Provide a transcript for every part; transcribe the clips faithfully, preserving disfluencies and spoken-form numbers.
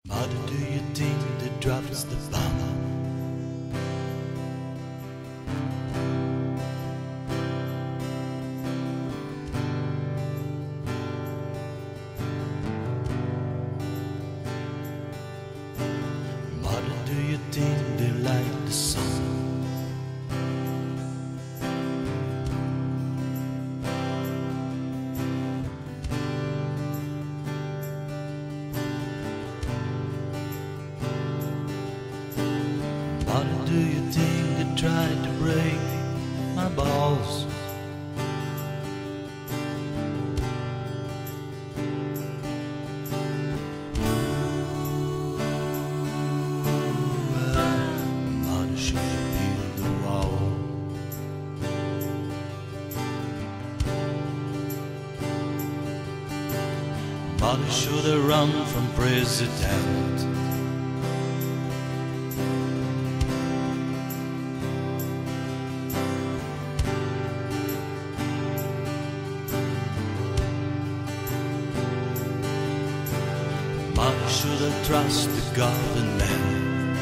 Mother, do you think that drops the bomb? Mother, do you think they like the song? Mother, do you think they tried to break my balls? Mother should have built the wall. Mother should have run from president. Mother should have trusted the government.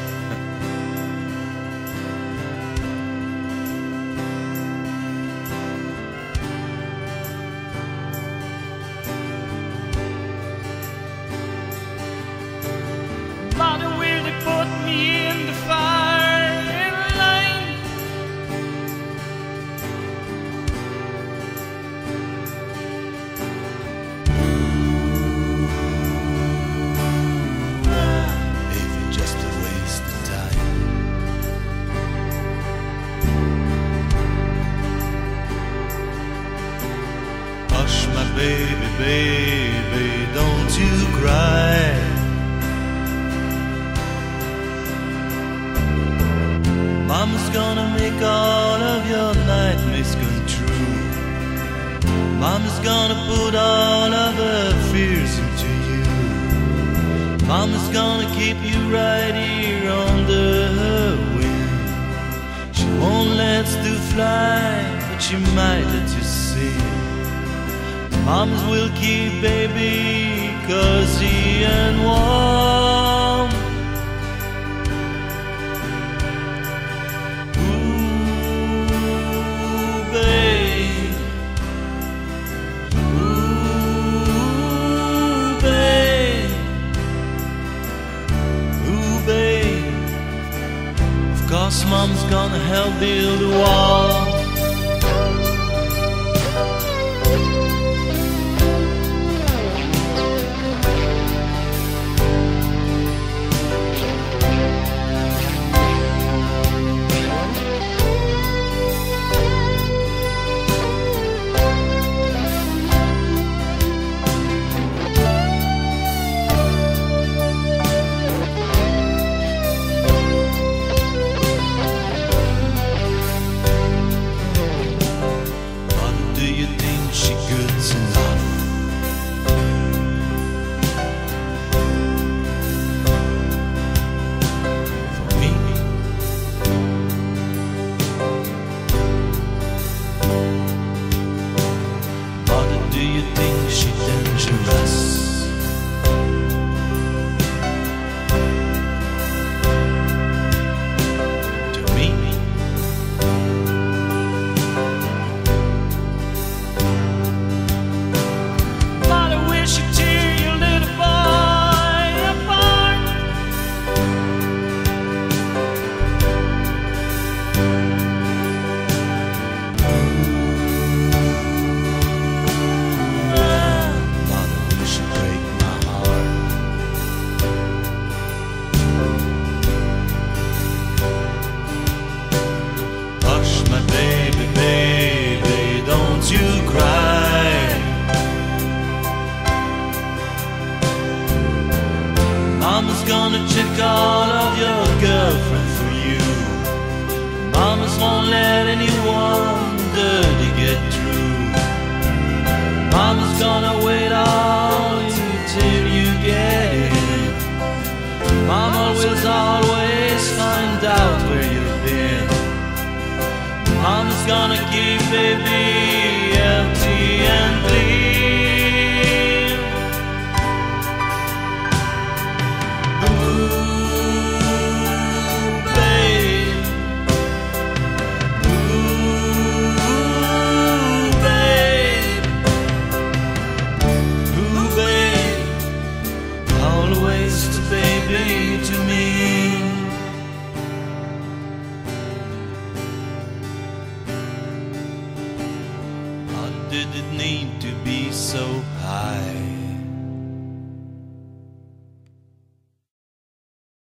Mother, will they put me in the firing line? If it's just a waste of time. Hush, my baby, baby, don't you cry. Mama's gonna make all of your nightmares come true. Mama's gonna put all of her fears into you. Mama's gonna keep you right here under her wing. She won't let you fly, but she might let you see. Mamas will keep baby cozy and warm. Cause mom's gonna help build a wall. Do you think she's dangerous? To me? Mother, will she tear your little boy apart? You cry. Mama's gonna check all of your girlfriends for you. Mama's won't let anyone dirty get through. Mama's gonna wait on you till you get in. Mama will always find out where you've been. Mama's gonna keep baby empty and clean. did it need to be so high?